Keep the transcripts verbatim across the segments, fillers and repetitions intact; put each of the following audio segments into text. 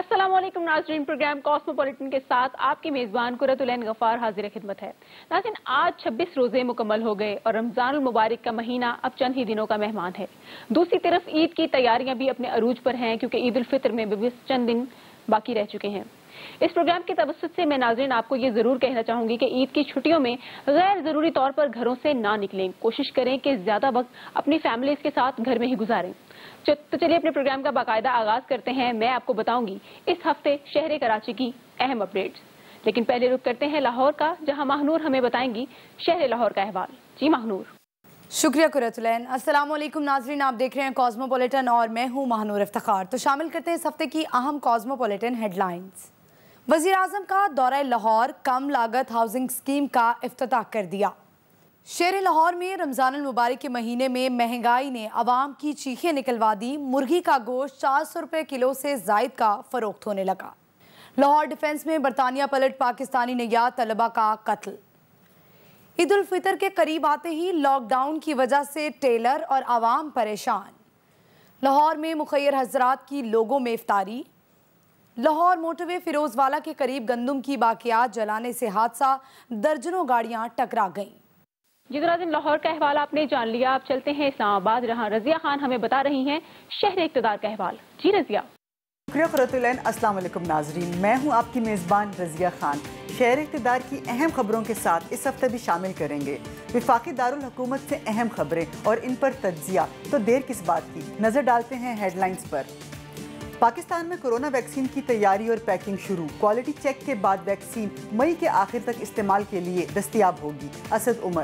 अस्सलाम वालेकुम नाज़रीन, प्रोग्राम कॉस्मोपॉलिटन के साथ आपकी मेज़बान कुरतुलैन गफ़ार हाजिर खिदमत है। नाज़रीन, आज छब्बीस रोज़े मुकम्मल हो गए और रमज़ान मुबारक का महीना अब चंद ही दिनों का मेहमान है। दूसरी तरफ ईद की तैयारियां भी अपने अरूज पर हैं, क्योंकि ईद उल फितर में भी चंद दिन बाकी रह चुके हैं। इस प्रोग्राम के तवस्सुत से मैं नाज़रीन आपको ये जरूर कहना चाहूंगी कि ईद की छुट्टियों में गैर जरूरी तौर पर घरों से ना निकलें। कोशिश करें कि ज्यादा वक्त अपनी फैमिलीज के साथ घर में ही गुजारें। तो चलिए अपने प्रोग्राम का बाकायदा आगाज करते हैं। मैं आपको बताऊंगी इस हफ्ते शहर कराची की अहम अपडेट्स, लेकिन पहले रुक करते हैं लाहौर का, जहां महानूर हमें बताएंगी शहर लाहौर का अहवाल। जी महानूर। शुक्रिया कुरतुलैन। अस्सलाम वालेकुम नाज़रीन, आप देख रहे हैं कॉस्मोपॉलिटन और मैं हूं महानूर इफ्तिखार। तो शामिल करते हैं इस हफ्ते की अहम कॉस्मोपॉलिटन हेडलाइंस। वज़ीर आज़म का दौरा लाहौर, कम लागत हाउसिंग स्कीम का इफ्तिताह कर दिया। शेर लाहौर में रमज़ान मुबारक के महीने में महंगाई ने अवाम की चीखें निकलवा दी। मुर्गी का गोश्त चार सौ रुपये किलो से जायद का फरोख्त होने लगा। लाहौर डिफेंस में बरतानिया पलट पाकिस्तानी निगरान तलबा का कत्ल। ईद उल फितर के करीब आते ही लॉकडाउन की वजह से टेलर और आवाम परेशान। लाहौर में मुखैर हजरात की लोगों में इफ्तारी। लाहौर मोटरवे फिरोजवाला के करीब गंदम की बाकियात जलाने से हादसा, दर्जनों गाड़ियां टकरा गईं। जितराजिन लाहौर का अहवाल आपने जान लिया। आप चलते हैं इस्लामाबाद, जहां रजिया खान हमें बता रही हैं शहर इक़्तिदार का अहवाल। जी रजिया। शुक्रिया कुरतुलैन। अस्सलाम वालेकुम नाजरीन, मैं हूं आपकी मेज़बान रजिया खान। शहर इक़्तिदार की अहम खबरों के साथ इस हफ्ते भी शामिल करेंगे वफाकी दारुल हुकूमत से अहम खबरें और इन पर तज्जिया। तो देर किस बात की, नजर डालते हैं हेडलाइंस पर। पाकिस्तान में कोरोना वैक्सीन की तैयारी और पैकिंग शुरू। क्वालिटी चेक के बाद वैक्सीन मई के आखिर तक इस्तेमाल के लिए दस्तयाब होगी। असद उमर।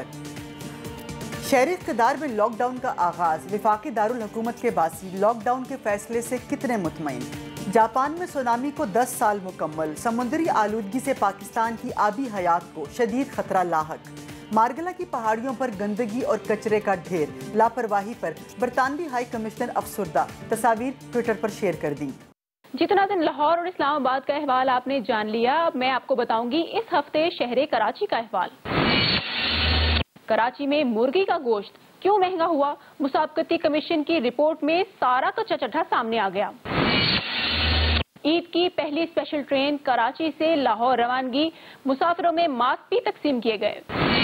शहरी इक़्तिदार में लॉकडाउन का आगाज, वफाकी दारुल हुकूमत के बासी लॉकडाउन के फैसले से कितने मुतमईन। जापान में सुनामी को दस साल मुकम्मल। समुद्री आलूदगी से पाकिस्तान की आबी हयात को शदीद खतरा लाहक। मारगला की पहाड़ियों पर गंदगी और कचरे का ढेर, लापरवाही पर बरतानवी हाई कमिश्नर अफसरदा। तस्वीर ट्विटर पर शेयर कर दी। जितना दिन लाहौर और इस्लामाबाद का अहवाल आपने जान लिया, अब मैं आपको बताऊंगी इस हफ्ते शहर कराची का अहवाल। कराची में मुर्गी का गोश्त क्यों महंगा हुआ, मुसाबकती कमीशन की रिपोर्ट में सारा कच्चा चट्ठा सामने आ गया। ईद की पहली स्पेशल ट्रेन कराची से लाहौर रवानगी, मुसाफिरों में मास्क भी तकसीम किए गए।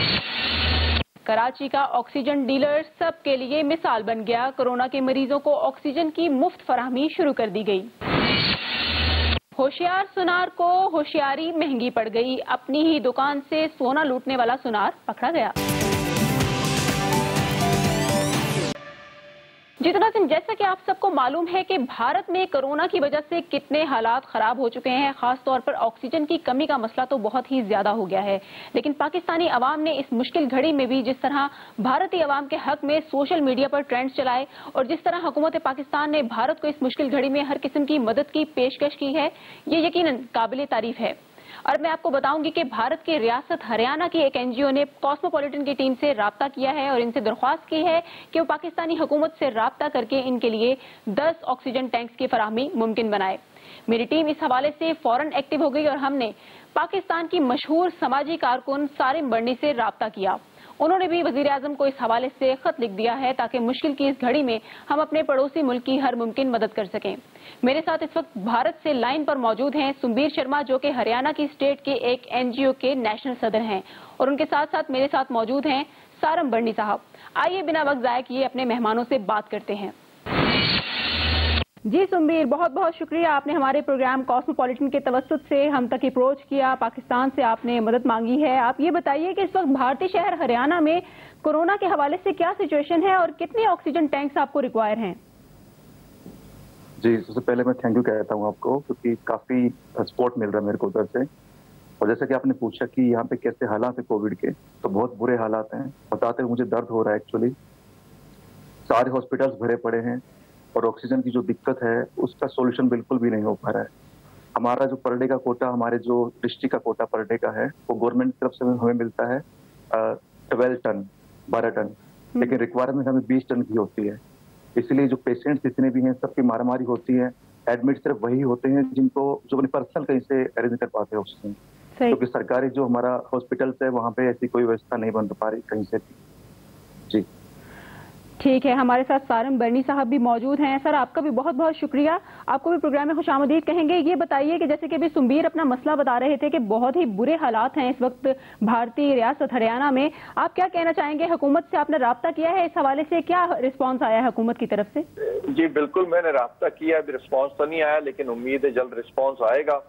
कराची का ऑक्सीजन डीलर सब के लिए मिसाल बन गया। कोरोना के मरीजों को ऑक्सीजन की मुफ्त फराहमी शुरू कर दी गई। होशियार सुनार को होशियारी महंगी पड़ गई। अपनी ही दुकान से सोना लूटने वाला सुनार पकड़ा गया। जितना दिन जैसा कि आप सबको मालूम है कि भारत में कोरोना की वजह से कितने हालात खराब हो चुके हैं। खास तौर पर ऑक्सीजन की कमी का मसला तो बहुत ही ज्यादा हो गया है। लेकिन पाकिस्तानी अवाम ने इस मुश्किल घड़ी में भी जिस तरह भारतीय अवाम के हक में सोशल मीडिया पर ट्रेंड्स चलाए और जिस तरह हुकूमत पाकिस्तान ने भारत को इस मुश्किल घड़ी में हर किस्म की मदद की पेशकश की है, ये यकीनन काबिल तारीफ है। और मैं आपको बताऊंगी कि भारत की रियासत हरियाणा की एक एनजीओ ने कॉस्मोपॉलिटन की टीम से राब्ता किया है और इनसे दरख्वास्त की है कि वो पाकिस्तानी हुकूमत से राब्ता करके इनके लिए दस ऑक्सीजन टैंक्स की फराहमी मुमकिन बनाए। मेरी टीम इस हवाले से फौरन एक्टिव हो गई और हमने पाकिस्तान की मशहूर समाजी कारकुन सारिम बर्नी से राब्ता किया। उन्होंने भी वजीर आजम को इस हवाले से खत लिख दिया है ताकि मुश्किल की इस घड़ी में हम अपने पड़ोसी मुल्क की हर मुमकिन मदद कर सकें। मेरे साथ इस वक्त भारत से लाइन पर मौजूद हैं सुंबीर शर्मा, जो कि हरियाणा की स्टेट के एक एनजीओ के नेशनल सदर हैं, और उनके साथ साथ मेरे साथ मौजूद हैं सारम बर्नी साहब। आइए बिना वक्त जाया किए अपने मेहमानों से बात करते हैं। जी सुंबीर, बहुत बहुत शुक्रिया, आपने हमारे प्रोग्राम कॉस्मोपॉलिटन के तवस्सुत से हम तक अप्रोच किया, पाकिस्तान से आपने मदद मांगी है। आप ये बताइए कि इस वक्त भारतीय शहर हरियाणा में कोरोना के हवाले से क्या सिचुएशन है और कितने ऑक्सीजन टैंक्स आपको रिक्वायर हैं? जी, सबसे पहले मैं थैंक यू कहता हूँ आपको, क्योंकि काफी सपोर्ट मिल रहा है मेरे को उधर से। और जैसा कि आपने पूछा कि यहाँ पे कैसे हालात है कोविड के, तो बहुत बुरे हालात हैं। बताते हुए मुझे दर्द हो रहा है एक्चुअली। सारे हॉस्पिटल्स भरे पड़े हैं और ऑक्सीजन की जो दिक्कत है उसका सोल्यूशन बिल्कुल भी नहीं हो पा रहा है। हमारा जो पर डे का कोटा, हमारे जो डिस्ट्रिक्ट का कोटा पर डे का है, वो गवर्नमेंट की तरफ से हमें मिलता है ट्वेल्व टन बारह टन, लेकिन रिक्वायरमेंट हमें बीस टन की होती है। इसलिए जो पेशेंट्स जितने भी हैं सबकी मारामारी होती है। एडमिट सिर्फ वही होते हैं जिनको जो अपने पर्सनल कहीं से अरेंज कर पाते हैं ऑक्सीजन, क्योंकि सरकारी जो हमारा हॉस्पिटल्स है वहाँ पे ऐसी कोई व्यवस्था नहीं बन पा रही कहीं से भी। जी ٹھیک ہے، ہمارے ساتھ سارم برنی صاحب بھی موجود ہیں. سر آپ کا بھی بہت بہت شکریہ، آپ کو بھی پروگرام میں خوش آمدید کہیں گے. یہ بتائیے کہ جیسے کہ ابھی سمبیر اپنا مسئلہ بتا رہے تھے کہ بہت ہی برے حالات ہیں اس وقت بھارتی ریاست ہریانہ میں، آپ کیا کہنا چاہیں گے؟ حکومت سے آپ نے رابطہ کیا ہے اس حوالے سے؟ کیا رسپانس آیا ہے حکومت کی طرف سے؟ جی بالکل، میں نے رابطہ کیا، ابھی رسپانس تو نہیں آیا، لیکن امید ہے جلد رسپانس آئے گا.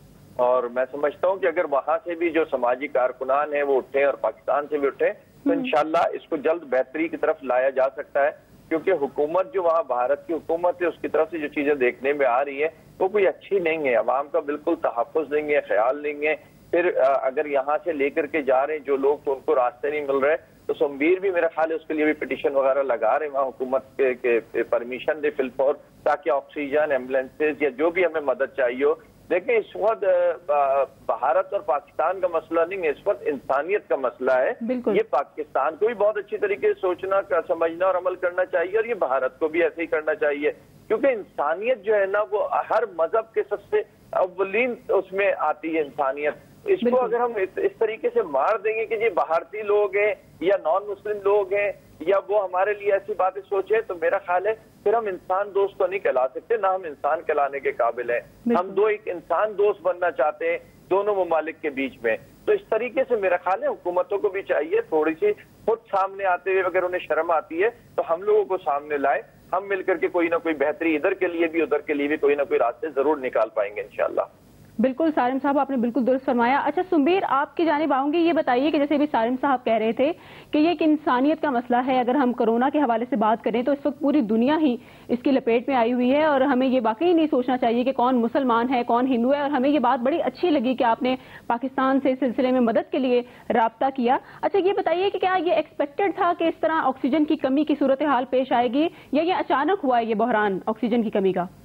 اور میں سمجھتا ہوں کہ اگر وہاں سے بھی جو سماجی کارکنان ہیں وہ اٹھیں اور پاکستان سے بھی اٹھیں تو انشاءاللہ اس کو جلد بہتری کی طرف لایا جا سکتا ہے. کیونکہ حکومت جو وہاں بھارت کی حکومت ہے اس کی طرف سے جو چیزیں دیکھنے میں آ رہی ہیں وہ کوئی اچھی نہیں ہے. عوام کا بالکل تحفظ نہیں ہے، خیال نہیں ہے. پھر اگر یہاں سے لے کر کے جا رہے ہیں جو لوگ تو ان کو راستے نہیں مل رہے، تو سمبیر بھی میرا خیال ہے اس کے لیے بھی پٹیشن وغیرہ لگا رہے ہیں وہاں حکومت کے پرمیشن دے فل فور، تاکہ آکسیجن، ایمبولینسز یا جو بھی ہمیں مدد چاہیے ہو. دیکھیں اس وقت بھارت اور پاکستان کا مسئلہ نہیں ہے، اس وقت انسانیت کا مسئلہ ہے. یہ پاکستان کو بھی بہت اچھی طریقے سے سوچنا، سمجھنا اور عمل کرنا چاہیے، اور یہ بھارت کو بھی ایسے ہی کرنا چاہیے. کیونکہ انسانیت جو ہے نا وہ ہر مذہب کے سب سے اولین اس میں آتی ہے انسانیت. اس کو اگر ہم اس طریقے سے مار دیں گے کہ یہ بھارتی لوگ ہیں یا نان مسلم لوگ ہیں یا وہ ہمارے لیے ایسی باتیں سوچیں، تو میرا خیال ہے پھر ہم انسان دوست تو نہیں کہلا سکتے، نہ ہم انسان کہلانے کے قابل ہیں. ہم دو ایک انسان دوست بننا چاہتے ہیں دونوں ممالک کے بیچ میں. تو اس طریقے سے میرا خیال ہے حکومتوں کو بھی چاہیے تھوڑی سی خود سامنے آتے ہوئے، اگر انہیں شرم آتی ہے تو ہم لوگوں کو سامنے لائے. ہم مل کر کے کوئی نہ کوئی بہتری ادھر کے لیے بھی ادھر کے لیے بھی کوئی نہ کوئی راستے ضرور نکال پائیں گے انشاءاللہ. بالکل سارم صاحب، آپ نے بالکل درست فرمایا. اچھا سمبیر، آپ کی جانب آؤں گی. یہ بتائیے کہ جیسے ابھی سارم صاحب کہہ رہے تھے کہ یہ ایک انسانیت کا مسئلہ ہے. اگر ہم کرونا کے حوالے سے بات کریں تو اس وقت پوری دنیا ہی اس کی لپیٹ میں آئی ہوئی ہے، اور ہمیں یہ واقعی نہیں سوچنا چاہیے کہ کون مسلمان ہے کون ہندو ہے. اور ہمیں یہ بات بڑی اچھی لگی کہ آپ نے پاکستان سے اس سلسلے میں مدد کے لیے رابطہ کیا. اچھا یہ بتائیے کہ کیا یہ ایکسپیکٹڈ تھا کہ اس طرح آکسیجن کی کمی کی صورتحال پیش آئے گی، یا یہ اچانک ہوا ہے یہ بحران آکسیجن کی کمی کا؟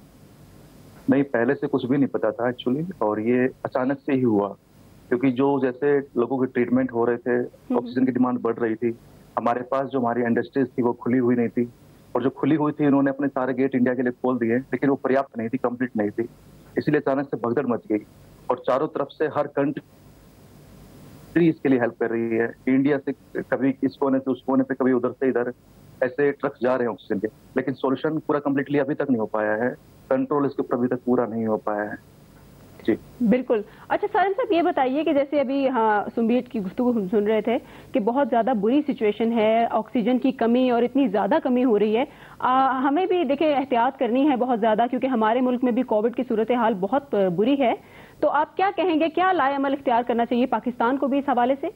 نہیں، پہلے سے کچھ بھی نہیں پتا تھا ایکچولی، اور یہ اچانک سے ہی ہوا. کیونکہ جو جیسے لوگوں کے ٹریٹمنٹ ہو رہے تھے، آکسیجن کی ڈیمانڈ بڑھ رہی تھی. ہمارے پاس جو ہماری انڈسٹریز تھی وہ کھلی ہوئی نہیں تھی، اور جو کھلی ہوئی تھی انہوں نے اپنے سارے گیٹ انڈیا کے لیے کھول دیے، لیکن وہ پریاپت نہیں تھی، کمپلیٹ نہیں تھی. اسی لیے اچانک سے بھگدڑ مچ گئی، اور چاروں طرف سے ہر کنٹری اس کے لیے ہیلپ کر رہی ہے. انڈیا سے کبھی اس کونے سے اس کونے پہ، کبھی ادھر سے ادھر، ایسے ٹرکس جا رہے ہیں آکسیجن کے. لیکن سولوشن پورا کمپلیٹلی ابھی تک نہیں ہو پایا ہے، کنٹرول اس کے اوپر ابھی تک پورا نہیں ہو پایا ہے. جی بالکل. اچھا سارم صاحب یہ بتائیے کہ جیسے ابھی ہاں سمبیر کی گفتگو ہم سن رہے تھے کہ بہت زیادہ بری سچویشن ہے، آکسیجن کی کمی اور اتنی زیادہ کمی ہو رہی ہے. ہمیں بھی دیکھیں احتیاط کرنی ہے بہت زیادہ، کیونکہ ہمارے ملک میں بھی کووڈ کی صورتحال بہت بری ہے. تو آپ کیا کہیں گے، کیا لائے عمل اختیار کرنا چاہیے پاکستان کو بھی اس حوالے سے؟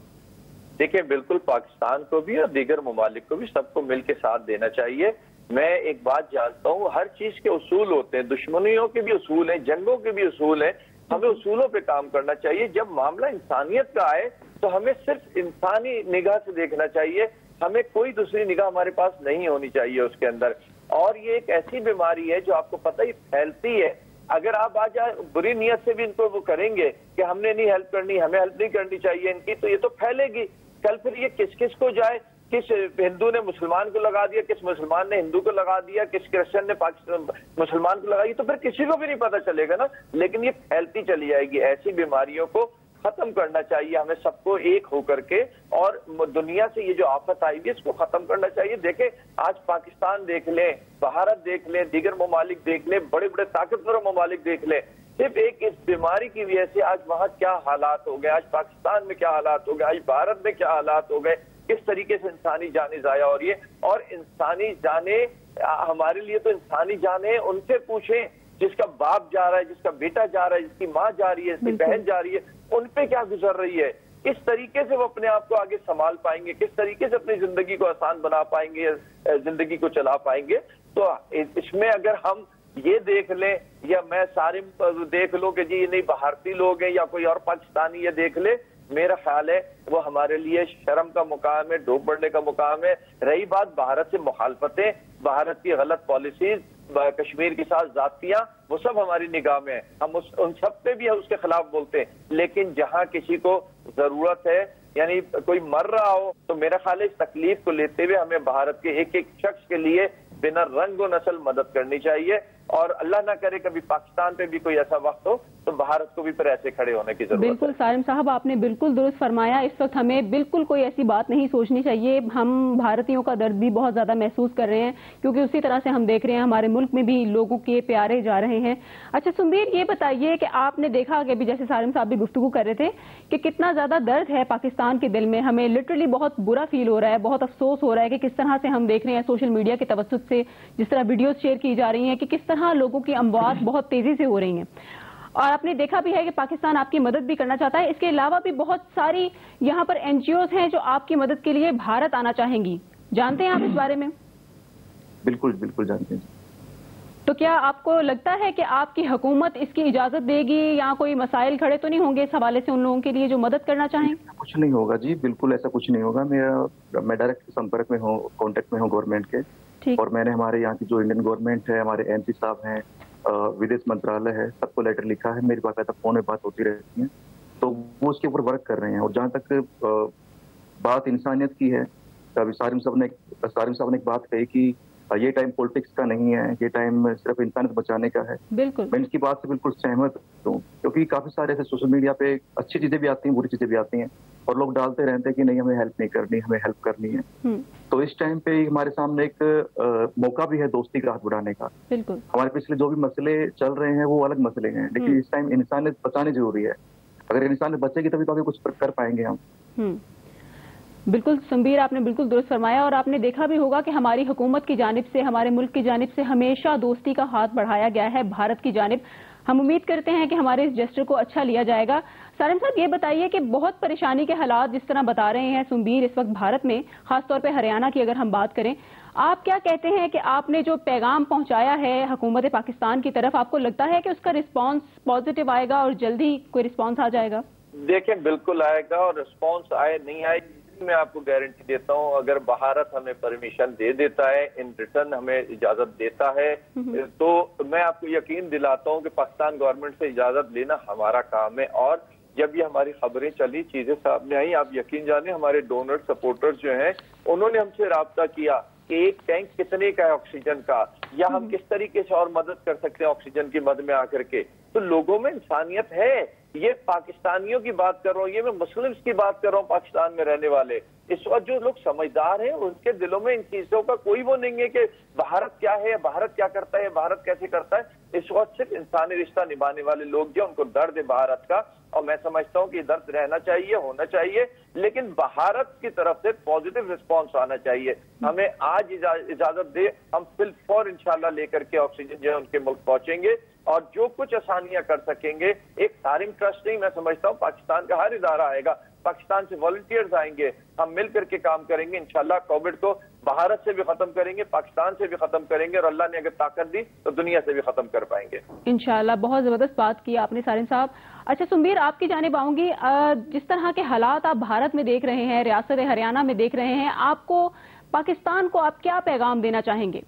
دیکھیں بالکل پاکستان کو بھی اور دیگر ممالک کو بھی سب کو مل کے ساتھ دینا چاہیے. میں ایک بات جانتا ہوں، ہر چیز کے اصول ہوتے ہیں، دشمنیوں کے بھی اصول ہیں، جنگوں کے بھی اصول ہیں. ہمیں اصولوں پہ کام کرنا چاہیے. جب معاملہ انسانیت کا آئے تو ہمیں صرف انسانی نگاہ سے دیکھنا چاہیے، ہمیں کوئی دوسری نگاہ ہمارے پاس نہیں ہونی چاہیے اس کے اندر. اور یہ ایک ایسی بیماری ہے جو آپ کو پتہ ہی پھیلتی ہے. اگر آپ آج بری نیت سے بھی ان کو وہ کریں گے کہ ہم نے نہیں ہیلپ کرنی، ہمیں ہیلپ نہیں کرنی چاہیے ان کی، تو یہ تو پھیلے گی. کل پھر یہ کس کس کو جائے، کس ہندو نے مسلمان کو لگا دیا، کس مسلمان نے ہندو کو لگا دیا، کس کرسچن نے پاکستان مسلمان کو لگائی، تو پھر کسی کو بھی نہیں پتہ چلے گا نا. لیکن یہ پھیلتی چلی جائے گی. ایسی بیماریوں کو ختم کرنا چاہیے ہمیں سب کو ایک ہو کر کے، اور دنیا سے یہ جو آفت آئی ہے اس کو ختم کرنا چاہیے. دیکھیں آج پاکستان دیکھ لیں، بھارت دیکھ لیں، دیگر ممالک دیکھ لیں، بڑے بڑے طاقتور ممالک دیکھ لیں، صرف ایک اس بیماری کی وجہ سے آج وہاں کیا حالات ہو گئے، آج پاکستان میں کیا حالات ہو گئے، آج بھارت میں کیا حالات ہو گئے، کس طریقے سے انسانی جانیں ضائع ہو رہی ہے. اور انسانی جانیں ہمارے لیے تو انسانی جانیں ان سے پوچھیں جس کا باپ جا رہا ہے، جس کا بیٹا جا رہا ہے، جس کی ماں جا رہی ہے، جس کی بہن جا رہی ہے، ان پہ کیا گزر رہی ہے. کس طریقے سے وہ اپنے آپ کو آگے سنبھال پائیں گے، کس طریقے سے اپنی زندگی کو آسان بنا پائیں گے، زندگی کو چلا پائیں گے. تو اس میں اگر ہم یہ دیکھ لیں یا میں سارے دیکھ لوں کہ جی یہ نہیں بھارتی لوگ ہیں یا کوئی اور پاکستانی یہ دیکھ لے، میرا خیال ہے وہ ہمارے لیے شرم کا مقام ہے، ڈوب پڑنے کا مقام ہے. رہی بات بھارت سے مخالفتیں، بھارت کی غلط پالیسیز، کشمیر کے ساتھ ذاتیاں، وہ سب ہماری نگاہ میں ہیں، ہم اس ان سب پہ بھی اس کے خلاف بولتے ہیں. لیکن جہاں کسی کو ضرورت ہے، یعنی کوئی مر رہا ہو، تو میرا خیال ہے اس تکلیف کو لیتے ہوئے ہمیں بھارت کے ایک ایک شخص کے لیے بنا رنگ و نسل مدد کرنی چاہیے. اور اللہ نہ کرے کبھی پاکستان پہ بھی کوئی ایسا وقت ہو تو भारत को भी फिर ऐसे खड़े होने की जरूरत है। बिल्कुल सारिम साहब, आपने बिल्कुल दुरुस्त फरमाया। इस वक्त हमें बिल्कुल कोई ऐसी बात नहीं सोचनी चाहिए। हम भारतीयों का दर्द भी बहुत ज्यादा महसूस कर रहे हैं, क्योंकि उसी तरह से हम देख रहे हैं हमारे मुल्क में भी लोगों के प्यारे जा रहे हैं। अच्छा सुंबीर, ये बताइए कि आपने देखा कि अभी जैसे सारिम साहब भी गुफ्तगू कर रहे थे कि कितना ज्यादा दर्द है पाकिस्तान के दिल में। हमें लिटरली बहुत बुरा फील हो रहा है, बहुत अफसोस हो रहा है कि किस तरह से हम देख रहे हैं सोशल मीडिया के तवज्जुद से जिस तरह वीडियोस शेयर की जा रही हैं कि किस तरह लोगों की अमवात बहुत तेजी से हो रही हैं। और आपने देखा भी है कि पाकिस्तान आपकी मदद भी करना चाहता है। इसके अलावा भी बहुत सारी यहाँ पर एनजीओज हैं जो आपकी मदद के लिए भारत आना चाहेंगी। जानते हैं आप इस बारे में? बिल्कुल बिल्कुल जानते हैं। तो क्या आपको लगता है कि आपकी हुकूमत इसकी इजाजत देगी, या कोई मसाइल खड़े तो नहीं होंगे इस हवाले से उन लोगों के लिए जो मदद करना चाहें? कुछ नहीं होगा जी, बिल्कुल ऐसा कुछ नहीं होगा। मेरा मैं डायरेक्ट संपर्क में हूँ, कांटेक्ट में हूँ गवर्नमेंट के, और मैंने हमारे यहाँ की जो इंडियन गवर्नमेंट है, हमारे एमपी साहब हैं, विदेश मंत्रालय है, सबको लेटर लिखा है। मेरी बाकायदा फोन में बात होती रहती है, तो वो उसके ऊपर वर्क कर रहे हैं। और जहाँ तक बात इंसानियत की है, अभी सारिम साहब ने सारिम साहब ने एक बात कही कि ये टाइम पॉलिटिक्स का नहीं है, ये टाइम सिर्फ इंसानियत बचाने का है। बिल्कुल, मैं इसकी बात से बिल्कुल सहमत हूँ, क्योंकि काफी सारे ऐसे सोशल मीडिया पे अच्छी चीजें भी आती हैं, बुरी चीजें भी आती हैं, और लोग डालते रहते हैं कि नहीं हमें हेल्प नहीं करनी, हमें हेल्प करनी है। तो इस टाइम पे हमारे सामने एक आ, मौका भी है दोस्ती का हाथ बढ़ाने का। बिल्कुल, हमारे पिछले जो भी मसले चल रहे हैं वो अलग मसले हैं, लेकिन इस टाइम इंसानियत बचानी जरूरी है। अगर इंसानियत बचेगी तभी तो आगे कुछ कर पाएंगे हम। बिल्कुल सुंबीर, आपने बिल्कुल दुरुस्त फरमाया। और आपने देखा भी होगा कि हमारी हुकूमत की जानिब से, हमारे मुल्क की जानिब से हमेशा दोस्ती का हाथ बढ़ाया गया है भारत की जानिब। हम उम्मीद करते हैं कि हमारे इस जेस्टर को अच्छा लिया जाएगा। सारिम साहब, ये बताइए कि बहुत परेशानी के हालात जिस तरह बता रहे हैं सुंबीर इस वक्त भारत में, खासतौर पर हरियाणा की अगर हम बात करें, आप क्या कहते हैं कि आपने जो पैगाम पहुंचाया है हुकूमत पाकिस्तान की तरफ, आपको लगता है कि उसका रिस्पॉन्स पॉजिटिव आएगा और जल्दी कोई रिस्पॉन्स आ जाएगा? देखिए बिल्कुल आएगा, और रिस्पॉन्स आए नहीं आए मैं आपको गारंटी देता हूं। अगर भारत हमें परमिशन दे देता है, इन रिटर्न हमें इजाजत देता है, तो मैं आपको यकीन दिलाता हूं कि पाकिस्तान गवर्नमेंट से इजाजत लेना हमारा काम है। और जब ये हमारी खबरें चली, चीजें सामने आई, आप यकीन जाने हमारे डोनर सपोर्टर्स जो हैं उन्होंने हमसे राब्ता किया कि एक टैंक कितने का है ऑक्सीजन का, या हम किस तरीके से और मदद कर सकते हैं ऑक्सीजन की मद में आकर के। तो लोगों में इंसानियत है। ये पाकिस्तानियों की बात कर रहा हूँ, ये मैं मुस्लिम्स की बात कर रहा हूँ, पाकिस्तान में रहने वाले। इस वक्त जो लोग समझदार हैं उनके दिलों में इन चीजों का कोई वो नहीं है कि भारत क्या है, भारत क्या करता है, भारत कैसे करता है। इस वक्त सिर्फ इंसानी रिश्ता निभाने वाले लोग जो उनको दर्द है भारत का, और मैं समझता हूँ कि दर्द रहना चाहिए, होना चाहिए, लेकिन भारत की तरफ से पॉजिटिव रिस्पॉन्स आना चाहिए। हमें आज इजाजत दे, हम फिल फॉर इंशाल्लाह लेकर के ऑक्सीजन जो है उनके मुल्क पहुंचेंगे, और जो कुछ आसानियां कर सकेंगे। एक सारिम ट्रस्ट नहीं, मैं समझता हूँ पाकिस्तान का हर इदारा आएगा, पाकिस्तान से वॉलंटियर्स आएंगे, हम मिल करके काम करेंगे। इंशाल्लाह कोविड को भारत से भी खत्म करेंगे, पाकिस्तान से भी खत्म करेंगे, और अल्लाह ने अगर ताकत दी तो दुनिया से भी खत्म कर पाएंगे इंशाल्लाह। बहुत जबरदस्त बात की आपने सारिम साहब। अच्छा सुंबीर, आपकी जानिब आऊंगी। जिस तरह के हालात आप भारत में देख रहे हैं, रियासत हरियाणा में देख रहे हैं, आपको पाकिस्तान को आप क्या पैगाम देना चाहेंगे?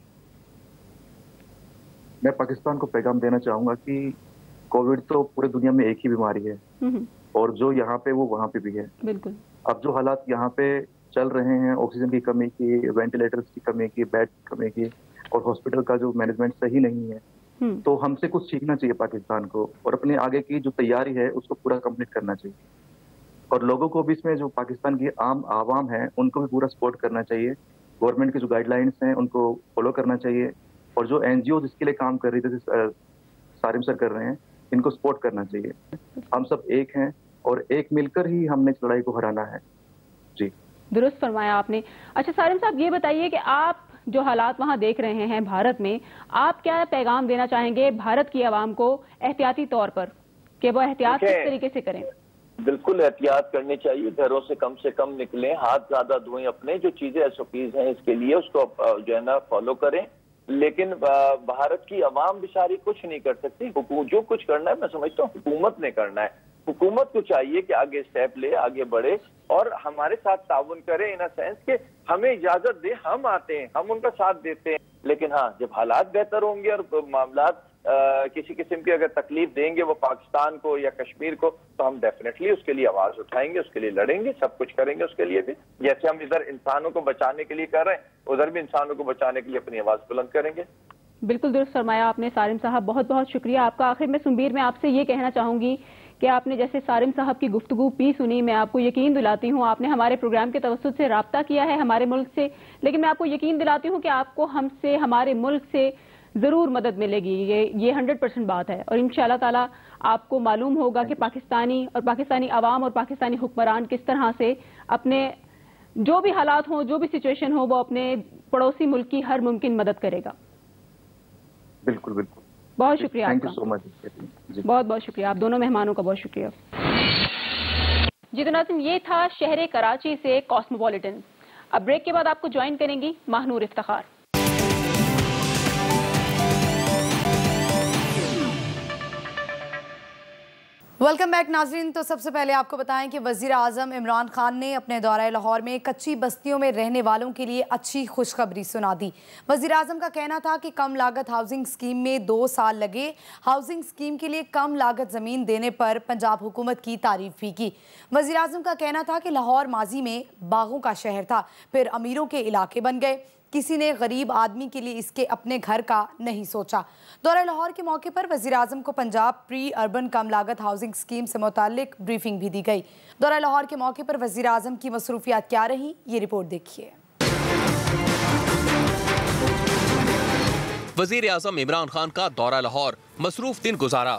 मैं पाकिस्तान को पैगाम देना चाहूंगा कि कोविड तो पूरी दुनिया में एक ही बीमारी है, और जो यहाँ पे वो वहाँ पे भी है। बिल्कुल। अब जो हालात यहाँ पे चल रहे हैं, ऑक्सीजन की कमी की, वेंटिलेटर्स की कमी की, बेड की कमी की, और हॉस्पिटल का जो मैनेजमेंट सही नहीं है, तो हमसे कुछ सीखना चाहिए पाकिस्तान को, और अपने आगे की जो तैयारी है उसको पूरा कंप्लीट करना चाहिए। और लोगों को भी इसमें, जो पाकिस्तान की आम आवाम है उनको भी पूरा सपोर्ट करना चाहिए। गवर्नमेंट की जो गाइडलाइंस हैं उनको फॉलो करना चाहिए, और जो एनजीओ जिसके लिए काम कर रही थी, सारिम सर कर रहे हैं, इनको सपोर्ट करना चाहिए। हम सब एक हैं, और एक मिलकर ही हमने इस लड़ाई को हराना है। जी दुरुस्त फरमाया आपने। अच्छा सारिम साहब, ये बताइए कि आप जो हालात वहां देख रहे हैं भारत में, आप क्या पैगाम देना चाहेंगे भारत की आवाम को एहतियाती तौर पर, कि वो एहतियात किस तरीके से करें? बिल्कुल एहतियात करनी चाहिए, घरों से कम से कम निकलें, हाथ ज्यादा धोएं, अपने जो चीजें एसओपीज हैं इसके लिए उसको जो है ना फॉलो करें। लेकिन भारत की आवाम बेचारी कुछ नहीं कर सकती। जो कुछ करना है मैं समझता हूँ हुकूमत ने करना है। हुकूमत को चाहिए कि आगे स्टेप ले, आगे बढ़े, और हमारे साथ ताउन करे, इन अ सेंस के हमें इजाजत दे, हम आते हैं, हम उनका साथ देते हैं। लेकिन हाँ, जब हालात बेहतर होंगे और मामलात किसी किस्म की अगर तकलीफ देंगे वो पाकिस्तान को या कश्मीर को, तो हम डेफिनेटली उसके लिए आवाज उठाएंगे, उसके लिए लड़ेंगे, सब कुछ करेंगे उसके लिए भी। जैसे हम इधर इंसानों को बचाने के लिए कर रहे हैं, उधर भी इंसानों को बचाने के लिए अपनी आवाज बुलंद करेंगे। بالکل درست فرمایا آپ نے سارم صاحب، بہت بہت شکریہ آپ کا۔ آخر میں سنبیر میں آپ سے یہ کہنا چاہوں گی کہ آپ نے جیسے سارم صاحب کی گفتگو بھی سنی، میں آپ کو یقین دلاتی ہوں آپ نے ہمارے پروگرام کے توسط سے رابطہ کیا ہے ہمارے ملک سے، لیکن میں آپ کو یقین دلاتی ہوں کہ آپ کو ہم سے، ہمارے ملک سے ضرور مدد ملے گی، یہ یہ ہنڈریڈ پرسینٹ بات ہے، اور انشاءاللہ تعالیٰ آپ کو معلوم ہوگا کہ پاکستانی اور پاکستانی عوام اور پاکستانی حکمران کس طرح سے اپنے جو بھی حالات ہوں، جو بھی سچویشن ہو، وہ اپنے پڑوسی ملک کی ہر ممکن مدد کرے گا۔ بالکل بالکل، بہت شکریہ آپ کا، سو مچ، بہت بہت شکریہ آپ دونوں مہمانوں کا، بہت شکریہ۔ جی تو ناظرین، یہ تھا شہر کراچی سے کاسموپولیٹن۔ اب بریک کے بعد آپ کو جوائن کریں گی ماہنور افتخار۔ ویلکم بیک ناظرین، تو سب سے پہلے آپ کو بتائیں کہ وزیر اعظم عمران خان نے اپنے دورہ لاہور میں کچی بستیوں میں رہنے والوں کے لیے اچھی خوشخبری سنا دی۔ وزیر اعظم کا کہنا تھا کہ کم لاگت ہاؤسنگ اسکیم میں دو سال لگے، ہاؤسنگ اسکیم کے لیے کم لاگت زمین دینے پر پنجاب حکومت کی تعریف بھی کی۔ وزیر اعظم کا کہنا تھا کہ لاہور ماضی میں باغوں کا شہر تھا، پھر امیروں کے علاقے بن گئے، کسی نے غریب آدمی کے لیے اس کے اپنے گھر کا نہیں سوچا۔ دورہ لاہور کے موقع پر وزیر اعظم کو پنجاب پری اربن کم لاگت ہاؤسنگ اسکیم سے متعلق بریفنگ بھی دی گئی۔ دورہ لاہور کے موقع پر وزیر اعظم کی مصروفیات کیا رہیں، یہ رپورٹ دیکھیے۔ وزیر اعظم عمران خان کا دورہ لاہور، مصروف دن گزارا۔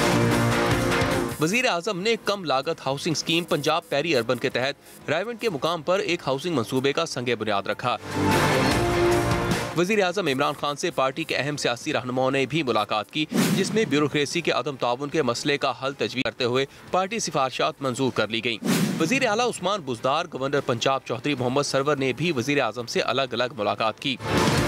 وزیر اعظم نے کم لاگت housing scheme Punjab peri urban کے تحت رائیونڈ کے مقام پر ایک ہاؤسنگ منصوبے کا سنگ بنیاد رکھا۔ وزیر اعظم عمران خان سے پارٹی کے اہم سیاسی رہنماؤں نے بھی ملاقات کی، جس میں بیوروکریسی کے عدم تعاون کے مسئلے کا حل تجویز کرتے ہوئے پارٹی سفارشات منظور کر لی گئیں۔ وزیر اعلیٰ عثمان بزدار، گورنر پنجاب چودھری محمد سرور نے بھی وزیر اعظم سے الگ الگ ملاقات کی۔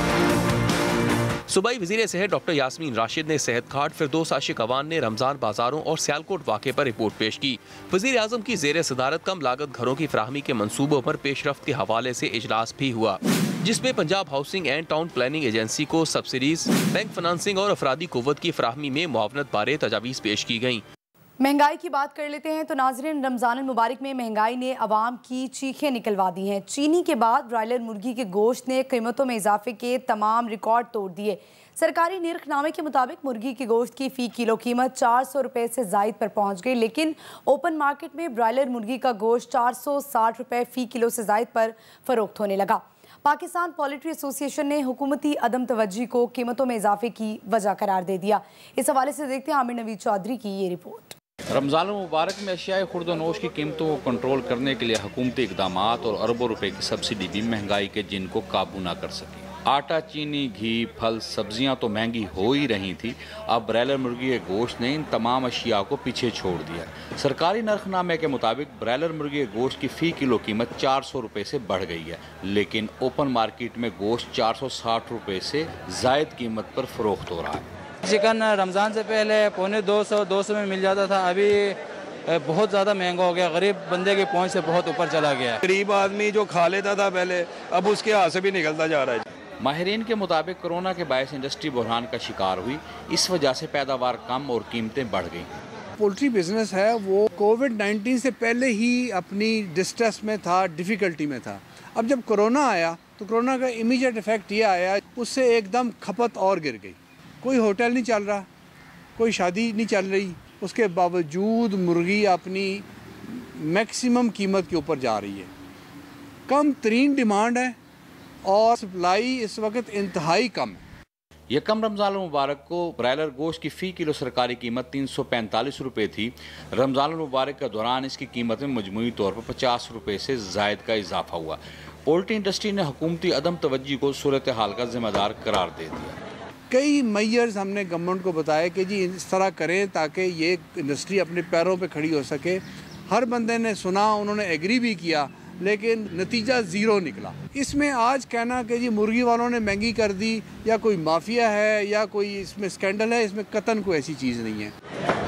صوبائی وزیر صحت ڈاکٹر یاسمین راشد نے صحت کارڈ، فردوس عاشق اوان نے رمضان بازاروں اور سیالکوٹ واقعے پر رپورٹ پیش کی۔ وزیر اعظم کی زیر صدارت کم لاگت گھروں کی فراہمی کے منصوبوں پر پیش رفت کے حوالے سے اجلاس بھی ہوا، جس میں Punjab housing and town planning agency کو سبسڈیز، بینک فنانسنگ اور افرادی قوت کی فراہمی میں معاونت بارے تجاویز پیش کی گئیں۔ مہنگائی کی بات کر لیتے ہیں تو ناظرین، رمضان المبارک میں مہنگائی نے عوام کی چیخیں نکلوا دی ہیں۔ چینی کے بعد برائلر مرغی کے گوشت نے قیمتوں میں اضافے کے تمام ریکارڈ توڑ دیے۔ سرکاری نرخ نامے کے مطابق مرغی کے گوشت کی فی کلو قیمت چار سو روپے سے زائد پر پہنچ گئی، لیکن اوپن مارکیٹ میں برائلر مرغی کا گوشت چار سو ساٹھ روپے فی کلو سے زائد پر فروخت ہونے لگا۔ پاکستان پولٹری ایسوسی ایشن نے حکومتی عدم توجہی کو قیمتوں میں اضافے کی وجہ قرار دے دیا۔ اس حوالے سے دیکھتے ہیں عامر نوید چودھری کی یہ رپورٹ۔ رمضان المبارک میں اشیاء خرد و نوش کی قیمتوں کو کنٹرول کرنے کے لیے حکومتی اقدامات اور اربوں روپے کی سبسڈی بھی مہنگائی کے جن کو قابو نہ کر سکی۔ آٹا، چینی، گھی، پھل، سبزیاں تو مہنگی ہو ہی رہی تھی، اب برائلر مرغی کے گوشت نے ان تمام اشیاء کو پیچھے چھوڑ دیا۔ سرکاری نرخ نامے کے مطابق برائلر مرغی کے گوشت کی فی کلو قیمت چار سو روپے سے بڑھ گئی ہے، لیکن اوپن مارکیٹ میں گوشت چار سو ساٹھ روپے سے زائد قیمت پر فروخت ہو رہا ہے۔ چکن رمضان سے پہلے پونے دو سو دو سو میں مل جاتا تھا، ابھی بہت زیادہ مہنگا ہو گیا، غریب بندے کے پہنچ سے بہت اوپر چلا گیا۔ غریب آدمی جو کھا لیتا تھا پہلے، اب اس کے ہاتھ سے بھی نکلتا جا رہا ہے۔ ماہرین کے مطابق کورونا کے باعث انڈسٹری بحران کا شکار ہوئی، اس وجہ سے پیداوار کم اور قیمتیں بڑھ گئیں۔ پولٹری بزنس ہے وہ کووڈ نائنٹین سے پہلے ہی اپنی ڈسٹریس میں تھا، ڈیفیکلٹی میں تھا۔ اب جب کورونا آیا تو کورونا کا امیجیٹ ایفیکٹ یہ آیا، اس سے ایک دم کھپت اور گر گئی۔ کوئی ہوٹل نہیں چل رہا، کوئی شادی نہیں چل رہی، اس کے باوجود مرغی اپنی میکسیمم قیمت کے اوپر جا رہی ہے۔ کم ترین ڈیمانڈ ہے اور سپلائی اس وقت انتہائی کم ہے۔ یکم رمضان المبارک کو برائلر گوشت کی فی کلو سرکاری قیمت تین سو پینتالیس روپے تھی۔ رمضان المبارک کے دوران اس کی قیمت میں مجموعی طور پر پچاس روپے سے زائد کا اضافہ ہوا۔ پولٹری انڈسٹری نے حکومتی عدم توجہی کو صورتحال کا ذمہ دار قرار دے دیا۔ کئی میئرز ہم نے گورنمنٹ کو بتایا کہ جی اس طرح کریں تاکہ یہ انڈسٹری اپنے پیروں پہ کھڑی ہو سکے۔ ہر بندے نے سنا، انہوں نے ایگری بھی کیا، لیکن نتیجہ زیرو نکلا۔ اس میں آج کہنا کہ جی مرغی والوں نے مہنگی کر دی یا کوئی مافیا ہے یا کوئی اس میں سکینڈل ہے، اس میں قطعاً کوئی ایسی چیز نہیں ہے۔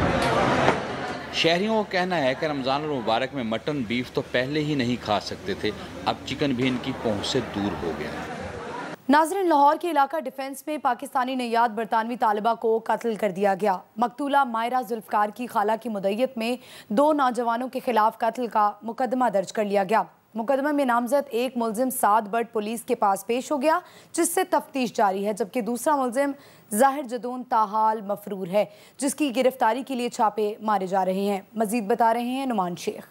شہریوں کا کہنا ہے کہ رمضان المبارک میں مٹن، بیف تو پہلے ہی نہیں کھا سکتے تھے، اب چکن بھی ان کی پہنچ سے دور ہو گیا۔ ناظرین، لاہور کے علاقہ ڈیفنس میں پاکستانی نیاد برطانوی طالبہ کو قتل کر دیا گیا۔ مقتولہ مائرہ ذوالفقار کی خالہ کی مدعیت میں دو نوجوانوں کے خلاف قتل کا مقدمہ درج کر لیا گیا۔ मुकदमे में नामजद एक मुलजिम सात बट पुलिस के पास पेश हो गया, जिससे तफ्तीश जारी है, जबकि दूसरा मुलजिम जाहिर जदून ताहाल मफरूर है, जिसकी गिरफ्तारी के लिए छापे मारे जा रहे हैं। मजीद बता रहे हैं नुमान शेख।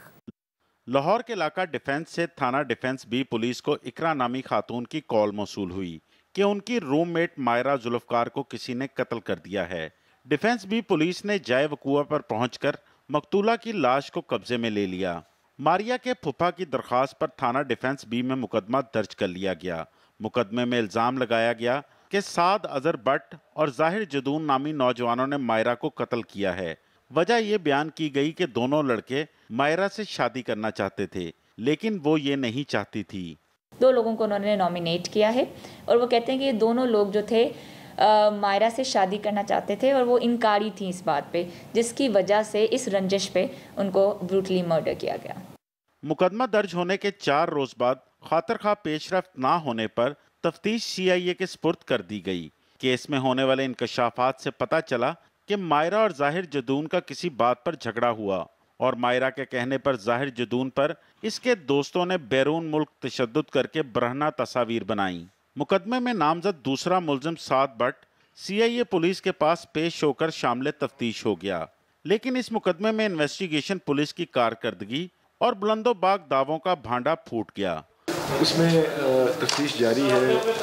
लाहौर के इलाका डिफेंस से थाना डिफेंस बी पुलिस को इकरा नामी खातून की कॉल मौसूल हुई कि उनकी रूममेट मायरा जुल्फकार को किसी ने कत्ल कर दिया है। डिफेंस बी पुलिस ने जाए वकूआ पर पहुंचकर मकतूला की लाश को कब्जे में ले लिया। मारिया के फुफा की दरख्वास्त पर थाना डिफेंस बी में मुकदमा दर्ज कर लिया गया। मुकदमे में इल्ज़ाम लगाया गया कि साद अजहर बट और जाहिर जदून नामी नौजवानों ने मायरा को कत्ल किया है। वजह ये बयान की गई कि दोनों लड़के मायरा से शादी करना चाहते थे, लेकिन वो ये नहीं चाहती थी। दो लोगों को उन्होंने नॉमिनेट किया है और वो कहते हैं कि ये दोनों लोग जो थे आ, मायरा से शादी करना चाहते थे और वो इनकारी थी इस बात पे, जिसकी वजह से इस रंजिश पे उनको ब्रूटली मर्डर किया गया। मुकदमा दर्ज होने के चार रोज बाद खातर खा पेशरफ्त ना होने पर तफ्तीश सी आई ए के स्पुर्द कर दी गई। केस में होने वाले इंकशाफात से पता चला कि मायरा और जाहिर जदून का किसी बात पर झगड़ा हुआ और मायरा के कहने पर जाहिर जदून पर इसके दोस्तों ने बैरून मुल्क तशद्दुद करके बरहना तस्वीर बनाई। मुकदमे में नामजद दूसरा मुलजिम साद but C I A police के पास पेश होकर शामिल तफ्तीश हो गया, लेकिन इस मुकदमे में इन्वेस्टिगेशन पुलिस की कारकर्दगी और बुलंदोबाग दावों का भांडा फूट गया। उसमें तफ्तीश जारी है।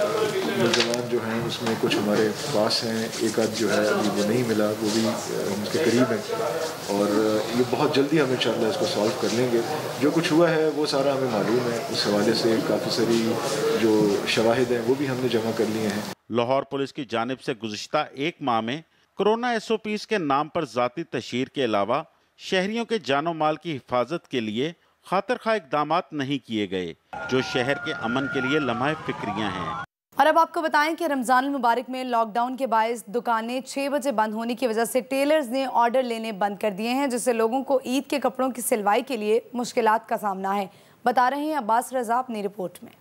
मुलज़मान जो हैं उसमें कुछ हमारे पास हैं, एक आध जो है अभी वो नहीं मिला, वो भी उनके करीब हैं और ये बहुत जल्दी हम इंशाअल्लाह इसको सॉल्व कर लेंगे। जो कुछ हुआ है वो सारा हमें मालूम है, उस हवाले से काफ़ी सारी जो शवाहिद हैं वो भी हमने जमा कर लिए हैं। लाहौर पुलिस की जानिब से गुज़िश्ता एक माह में कोरोना एस ओ पीज़ के नाम पर ज़ाती तशहीर के अलावा शहरियों के जानो माल की हिफाजत के लिए खातर खा इक़दामात नहीं किए गए, जो शहर के अमन के लिए लम्हा फिक्रियां हैं। और अब आपको बताएं कि रमज़ान मुबारक में लॉकडाउन के बायस दुकानें छः बजे बंद होने की वजह से टेलर्स ने ऑर्डर लेने बंद कर दिए हैं, जिससे लोगों को ईद के कपड़ों की सिलवाई के लिए मुश्किलात का सामना है। बता रहे हैं अब्बास रजा अपनी रिपोर्ट में।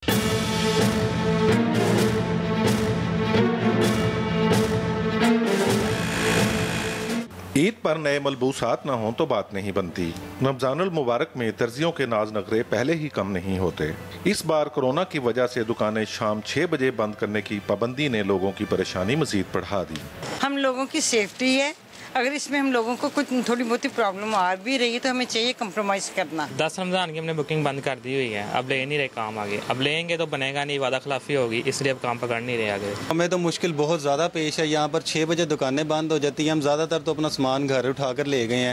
ईद पर नए मलबूसात न हों तो बात नहीं बनती। रमजानुल मुबारक में दर्जियों के नाज नखरे पहले ही कम नहीं होते। इस बार कोरोना की वजह से दुकानें शाम छह बजे बंद करने की पाबंदी ने लोगों की परेशानी मजीद बढ़ा दी। हम लोगों की सेफ्टी है, अगर इसमें हम लोगों को कुछ थोड़ी बहुत प्रॉब्लम आ भी रही है तो हमें चाहिए कंप्रोमाइज करना। दस रमजान की हमने बुकिंग बंद कर दी हुई है, अब ले नहीं रहे काम आगे। अब लेंगे तो बनेगा नहीं, वादा खिलाफी होगी, इसलिए अब काम पकड़ नहीं रहे आगे। हमें तो मुश्किल बहुत ज़्यादा पेश है। यहाँ पर छः बजे दुकानें बंद हो जाती हैं, हम ज़्यादातर तो अपना सामान घर उठाकर ले गए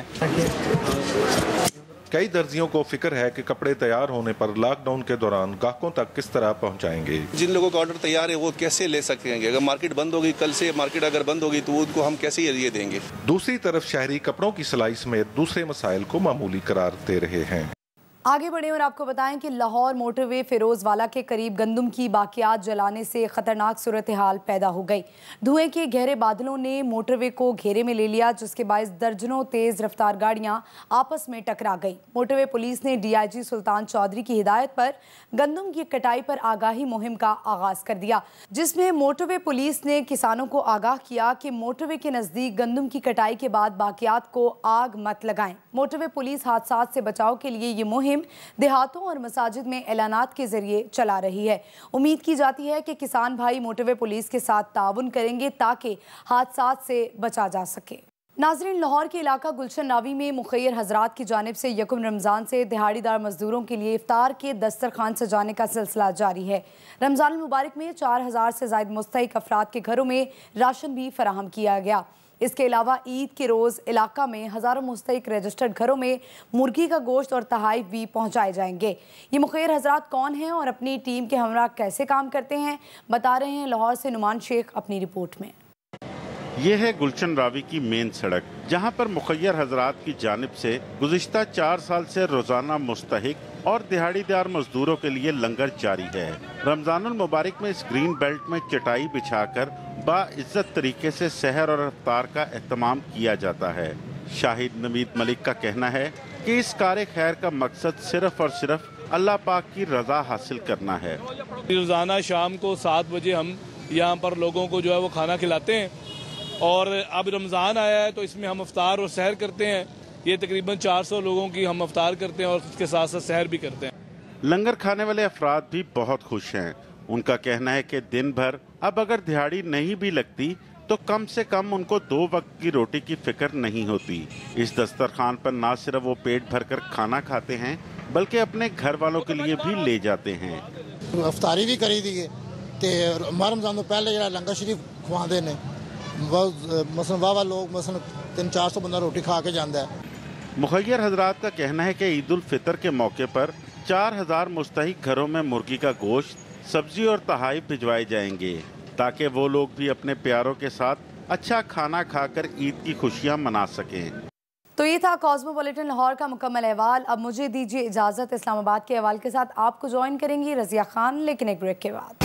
हैं। कई दर्जियों को फिक्र है कि कपड़े तैयार होने पर लॉकडाउन के दौरान ग्राहकों तक किस तरह पहुंचाएंगे। जिन लोगों का ऑर्डर तैयार है वो कैसे ले सकेंगे? अगर मार्केट बंद होगी, कल से मार्केट अगर बंद होगी तो उनको हम कैसे ये देंगे? दूसरी तरफ शहरी कपड़ों की सिलाई समेत दूसरे मसाइल को मामूली करार दे रहे हैं। आगे बढ़े और आपको बताएं कि लाहौर मोटरवे फिरोजवाला के करीब गंदम की बाकियात जलाने से खतरनाक सूरत हाल पैदा हो गई। धुएं के गहरे बादलों ने मोटरवे को घेरे में ले लिया, जिसके बायस दर्जनों तेज रफ्तार गाड़ियां आपस में टकरा गई। मोटरवे पुलिस ने D I G Sultan Chaudhry की हिदायत पर गंदम की कटाई पर आगाही मुहिम का आगाज कर दिया, जिसमें मोटरवे पुलिस ने किसानों को आगाह किया कि मोटरवे के नजदीक गंदम की कटाई के बाद बाकियात को आग मत लगाएं। मोटरवे पुलिस हादसा से बचाव के लिए ये मुहिम देहातों और मसाजिद में ऐलानात के जरिए चला रही है। उम्मीद की जाती है कि किसान भाई मोटरवे पुलिस के साथ ताउन करेंगे ताकि हादसात से बचा जा सके। नाजरीन, लाहौर के इलाका गुलशन रावी में मुखैर हजरात की जानिब से यकम रमज़ान से दिहाड़ीदार मजदूरों के लिए इफ्तार के दस्तरखान सजाने का सिलसिला जारी है। रमज़ान मुबारक में चार हजार से ज़ायद मुस्तहिक अफराद के घरों में राशन भी फराहम किया गया। इसके अलावा ईद के रोज़ इलाका में हज़ारों मुस्तहिक रजिस्टर्ड घरों में मुर्गी का गोश्त और तहाइफ भी पहुंचाए जाएंगे। ये मुखैर हजरात कौन हैं और अपनी टीम के हमरा कैसे काम करते हैं, बता रहे हैं लाहौर से नुमान शेख अपनी रिपोर्ट में। ये है गुलशन रावी की मेन सड़क, जहां पर मुखैर हजरात की जानिब से गुज़िश्ता चार साल से रोजाना मुस्तहिक और दिहाड़ीदार मजदूरों के लिए लंगर जारी है। रमजानुल मुबारक में इस ग्रीन बेल्ट में चटाई बिछाकर बाइज्जत तरीके से सहर और इफ्तार का एहतमाम किया जाता है। शाहिद नवीद मलिक का कहना है कि इस कार खैर का मकसद सिर्फ और सिर्फ अल्लाह पाक की रजा हासिल करना है। रोजाना शाम को सात बजे हम यहाँ पर लोगों को जो है वो खाना खिलाते हैं और अब रमज़ान आया है तो इसमें हम इफ्तार और सहर करते हैं। ये तकरीबन चार सौ लोगों की हम इफ्तार करते हैं और उसके साथ साथ सहर भी करते हैं। लंगर खाने वाले अफराद भी बहुत खुश हैं। उनका कहना है कि दिन भर अब अगर दिहाड़ी नहीं भी लगती तो कम से कम उनको दो वक्त की रोटी की फिक्र नहीं होती। इस दस्तरखान पर न सिर्फ वो पेट भरकर खाना खाते हैं बल्कि अपने घर वालों के लिए भी ले जाते हैं। अफ्तारी भी करी दी ते रमजान तो पहले जरा लंगर शरीफ खवाते ने मसलन वाह लोग मसलन तीन चार सौ बंदा रोटी खा के जाता है। मुखय्यर हजरात का कहना है कि ईद उल फितर के मौके पर चार हजार मुस्तहिक घरों में मुर्गी का गोश्त, सब्जी और तहाइफ भिजवाए जाएंगे ताकि वो लोग भी अपने प्यारों के साथ अच्छा खाना खाकर ईद की खुशियां मना सकें। तो ये था कॉस्मोपॉलिटन लाहौर का मुकम्मल अहवाल। अब मुझे दीजिए इजाज़त। इस्लामाबाद के अहवाल के साथ आपको ज्वाइन करेंगी रज़िया खान, लेकिन एक ब्रेक के बाद।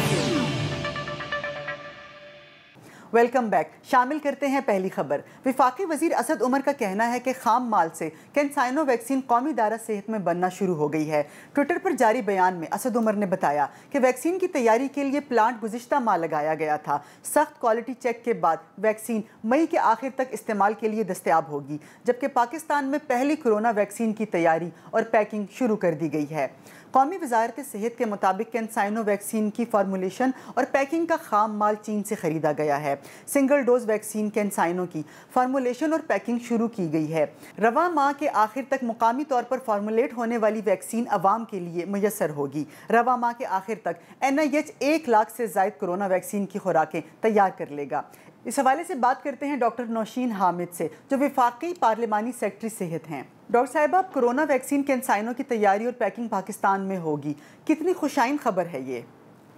Welcome back. शामिल करते हैं पहली खबर। वफाकी वजीर असद उमर का कहना है कि खाम माल से कैंसाइनो वैक्सीन कौमी दायरा सेहत में बनना शुरू हो गई है। ट्विटर पर जारी बयान में असद उमर ने बताया कि वैक्सीन की तैयारी के लिए प्लांट गुज़िश्ता माह लगाया गया था। सख्त क्वालिटी चेक के बाद वैक्सीन मई के आखिर तक इस्तेमाल के लिए दस्तयाब होगी, जबकि पाकिस्तान में पहली कोरोना वैक्सीन की तैयारी और पैकिंग शुरू कर दी गई है। कौमी वजारत सेहत के मुताबिक कैंसाइनो वैक्सीन की फार्मूलेशन और पैकिंग का खाम माल चीन से खरीदा गया है। सिंगल डोज वैक्सीन कैंसाइनो की फार्मूलेशन और पैकिंग शुरू की गई है। रवा माह के आखिर तक मुकामी तौर पर फार्मूलेट होने वाली वैक्सीन अवाम के लिए मुयस्सर होगी। रवा माह के आखिर तक एन आई एच एक लाख से ज़ायद कोरोना वैक्सीन की खुराकें तैयार कर लेगा। इस हवाले से बात करते हैं डॉक्टर नौशीन हामिद से, जो वफाकी पार्लिमानी सेक्रेटरी सेहत हैं। डॉक्टर साहिबा, कोरोना वैक्सीन कैंसाइनो की तैयारी और पैकिंग पाकिस्तान में होगी, कितनी खुशाइन खबर है ये?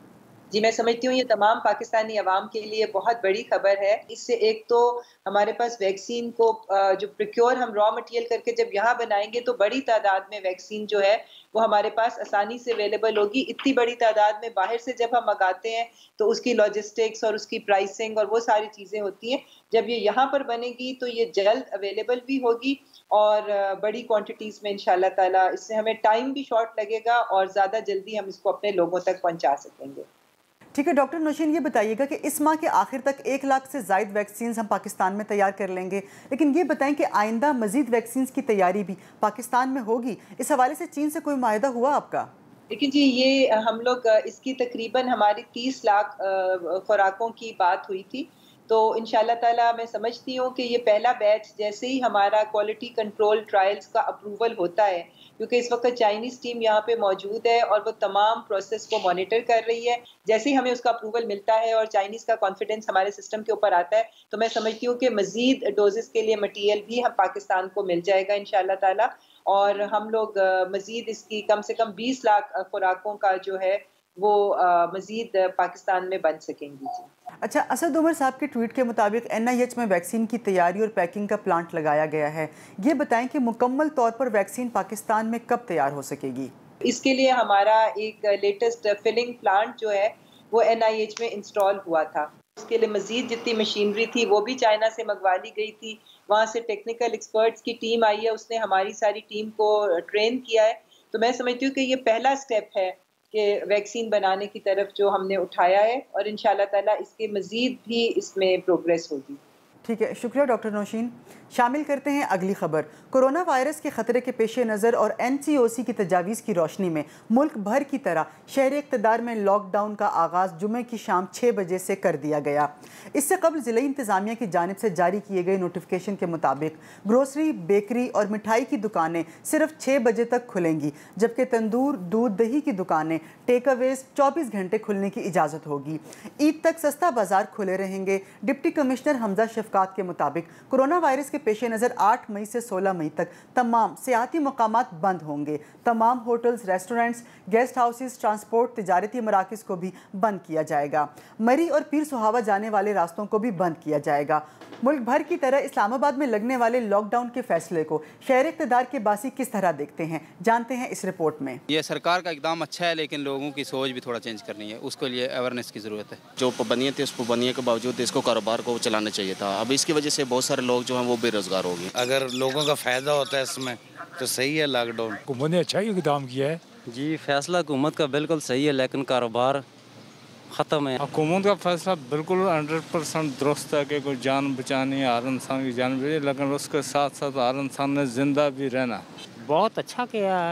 जी, मैं समझती हूँ ये तमाम पाकिस्तानी अवाम के लिए बहुत बड़ी खबर है। इससे एक तो हमारे पास वैक्सीन को जो प्रिक्योर हम रॉ मटेरियल करके जब यहाँ बनाएंगे तो बड़ी तादाद में वैक्सीन जो है वो हमारे पास आसानी से अवेलेबल होगी। इतनी बड़ी तादाद में बाहर से जब हम मंगाते हैं तो उसकी लॉजिस्टिक्स और उसकी प्राइसिंग और वो सारी चीज़ें होती हैं। जब ये यहाँ पर बनेगी तो ये जल्द अवेलेबल भी होगी और बड़ी क्वांटिटीज़ में इंशाल्लाह ताला। इससे हमें टाइम भी शॉर्ट लगेगा और ज़्यादा जल्दी हम इसको अपने लोगों तक पहुँचा सकेंगे। ठीक है डॉक्टर नौशीन, ये बताइएगा कि इस माह के आखिर तक एक लाख से ज़ायद वैक्सीन हम पाकिस्तान में तैयार कर लेंगे, लेकिन ये बताएं कि आइंदा मजीद वैक्सीन की तैयारी भी पाकिस्तान में होगी। इस हवाले से चीन से कोई माहिदा हुआ आपका? लेकिन जी, ये हम लोग इसकी तकरीबन हमारी तीस लाख खुराकों की बात हुई थी, तो इंशाल्लाह ताला मैं समझती हूँ कि ये पहला बैच जैसे ही हमारा क्वालिटी कंट्रोल ट्रायल्स का अप्रूवल होता है, क्योंकि इस वक्त चाइनीज़ टीम यहाँ पे मौजूद है और वो तमाम प्रोसेस को मॉनिटर कर रही है। जैसे ही हमें उसका अप्रूवल मिलता है और चाइनीज़ का कॉन्फिडेंस हमारे सिस्टम के ऊपर आता है, तो मैं समझती हूँ कि मज़ीद डोजेस के लिए मटीरियल भी हम पाकिस्तान को मिल जाएगा इंशाल्लाह ताला, और हम लोग मज़ीद इसकी कम से कम बीस लाख खुराकों का जो है वो मज़ीद पाकिस्तान में बन सकेंगी। जी अच्छा, असद उमर साहब के ट्वीट के मुताबिक एन आई एच में वैक्सीन की तैयारी और पैकिंग का प्लांट लगाया गया है। ये बताएं कि मुकम्मल तौर पर वैक्सीन पाकिस्तान में कब तैयार हो सकेगी? इसके लिए हमारा एक लेटेस्ट फिलिंग प्लांट जो है वो एन आई एच में इंस्टॉल हुआ था। उसके लिए मजीद जितनी मशीनरी थी वो भी चाइना से मंगवा ली गई थी। वहाँ से टेक्निकल एक्सपर्ट्स की टीम आई है, उसने हमारी सारी टीम को ट्रेन किया है। तो मैं समझती हूँ कि ये पहला स्टेप है कि वैक्सीन बनाने की तरफ जो हमने उठाया है, और इंशाल्लाह ताला इसके मज़ीद भी इसमें प्रोग्रेस होगी। ठीक है, शुक्रिया डॉक्टर नौशीन। शामिल करते हैं अगली खबर। कोरोना वायरस के खतरे के पेश नज़र और एन सी ओ सी की तजावीज़ की रोशनी में मुल्क भर की तरह शहर इक़्तिदार में लॉकडाउन का आगाज़ जुमे की शाम छः बजे से कर दिया गया। इससे कबल ज़िला इंतज़ामिया की जानिब से जारी किए गए नोटिफिकेशन के मुताबिक ग्रोसरी, बेकरी और मिठाई की दुकानें सिर्फ छः बजे तक खुलेंगी, जबकि तंदूर, दूध, दही की दुकानें, टेक अवेज चौबीस घंटे खुलने की इजाज़त होगी। ईद तक सस्ता बाजार खुले रहेंगे। डिप्टी कमिश्नर हमजा शफकात के मुताबिक कोरोना वायरस के पेश नज़र आठ मई से सोलह मई तक तमाम सियाती मकामात बंद होंगे। तमाम hotels, restaurants, guest houses, transport, तिजारती मराकज़ को भी बंद किया जाएगा। मरी और पीर सुहावा जाने वाले रास्तों को भी बंद किया जाएगा। मुल्क भर की तरह इस्लामाबाद में लगने वाले लॉकडाउन के फैसले को शहर इक़्तिदार के बासी किस तरह देखते हैं, जानते हैं इस रिपोर्ट में। ये सरकार का इकदाम अच्छा है, लेकिन लोगों की सोच भी थोड़ा चेंज करनी है, उसके लिए अवेयरनेस की ज़रूरत है। जो पाबंदियाँ थी उस पाबंदियों के बावजूद इसको कारोबार को चलाना चाहिए था। अब इसकी वजह से बहुत सारे लोग जो हैं वो बेरोज़गार हो गए। अगर लोगों का फ़ायदा होता है इसमें तो सही है। लॉकडाउन हुकूमत ने अच्छा ही इकदाम किया है। जी, फैसला हुकूमत का बिल्कुल सही है, लेकिन कारोबार ख़त्म है। हुकूमत का फैसला बिल्कुल हंड्रेड परसेंट दुरुस्त है कि कोई जान बचानी है, हर इंसान की जान बचानी, लेकिन उसके साथ साथ हर इंसान ने जिंदा भी रहना। बहुत अच्छा किया है,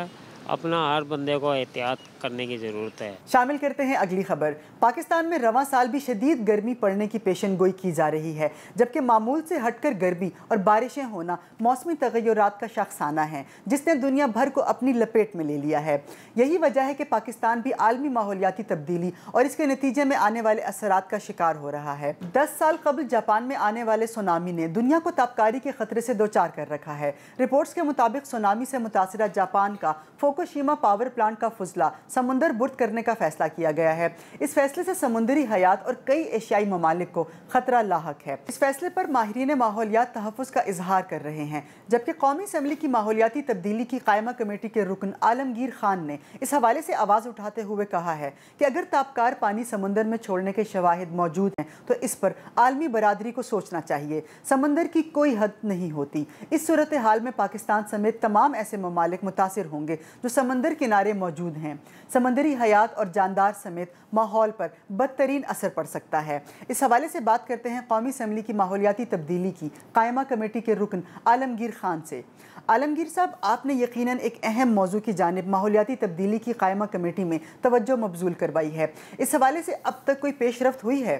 अपना हर बंदे को एहतियात करने की ज़रूरत है। शामिल करते हैं अगली खबर। पाकिस्तान में रवां साल भी शदीद गर्मी पड़ने की पेशन गोई की जा रही है, जबकि मामूल से हटकर गर्मी और बारिशें होना मौसमी तगय्युरात का शाखसाना है जिसने दुनिया भर को अपनी लपेट में ले लिया है। यही वजह है कि पाकिस्तान भी आलमी माहौलियाती तब्दीली और इसके नतीजे में आने वाले असरात का शिकार हो रहा है। दस साल कबल जापान में आने वाले सुनामी ने दुनिया को ताबकारी के खतरे से दो चार कर रखा है। रिपोर्ट्स के मुताबिक सुनामी से मुतासरा जापान का फुकुशिमा पावर प्लांट का फुजला समुंदर बुर्द करने का फैसला किया गया है। इस फैसले से समुद्री हयात और कई एशियाई ममालिक को खतरा लाहक है। इस फैसले पर माहिरीन माहौलियात तहफ़्फ़ुज़ का इजहार कर रहे हैं, जबकि कौमी असम्बली की माहौलियाती तब्दीली की कायमा कमेटी के रुकन आलमगीर खान ने इस हवाले से आवाज़ उठाते हुए कहा है कि अगर ताबकार पानी समुंदर में छोड़ने के शवाहिद मौजूद हैं तो इस पर आलमी बरादरी को सोचना चाहिए। समंदर की कोई हद नहीं होती। इस सूरत हाल में पाकिस्तान समेत तमाम ऐसे ममालिक मुतासिर होंगे जो समंदर किनारे मौजूद हैं। समंदरी हयात और जानदार समेत माहौल पर बदतरीन असर पड़ सकता है। इस हवाले से बात करते हैं कौमी असम्बली की माहौलियाती तब्दीली की कायमा कमेटी के रुकन आलमगीर खान से। आलमगीर साहब, आपने यकीनन एक अहम मौजू की जानिब माहौलियाती तब्दीली की कायमा कमेटी में तवज्जो मबजूल करवाई है। इस हवाले से अब तक कोई पेशरफ्त हुई है?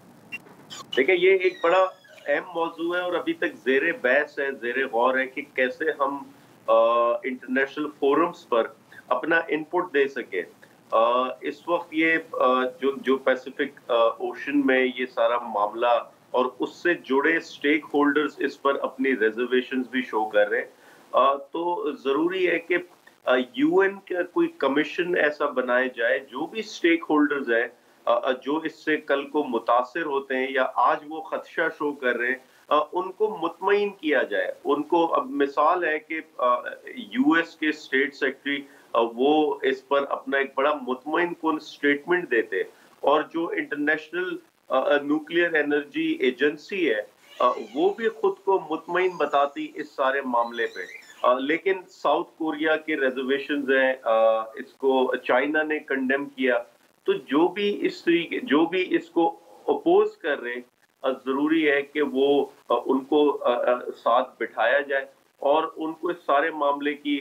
देखिए, ये एक बड़ा अहम मौजू है और अभी तक जेरे बहस है, जेरे गौर है कि कैसे हम इंटरनेशनल फोरम्स पर अपना इनपुट दे सके। आ, इस वक्त ये आ, जो जो पैसिफिक ओशन में ये सारा मामला और उससे जुड़े स्टेक होल्डर्स इस पर अपनी रिजर्वेशंस भी शो कर रहे हैं। आ, तो ज़रूरी है कि यूएन का कोई कमीशन ऐसा बनाया जाए, जो भी स्टेक होल्डर्स हैं जो इससे कल को मुतासिर होते हैं या आज वो खदशा शो कर रहे हैं, आ, उनको मुतमईन किया जाए। उनको, अब मिसाल है कि यूएस के स्टेट सेक्रेटरी वो इस पर अपना एक बड़ा मुतमईन कुन स्टेटमेंट देते, और जो इंटरनेशनल न्यूक्लियर एनर्जी एजेंसी है आ, वो भी खुद को मुतमईन बताती इस सारे मामले पे। आ, लेकिन साउथ कोरिया के रिजर्वेशंस हैं, आ, इसको चाइना ने कंडेम किया। तो जो भी इस तरीके जो भी इसको अपोज कर रहे हैं, जरूरी है कि वो उनको साथ बिठाया जाए और उनको इस सारे मामले की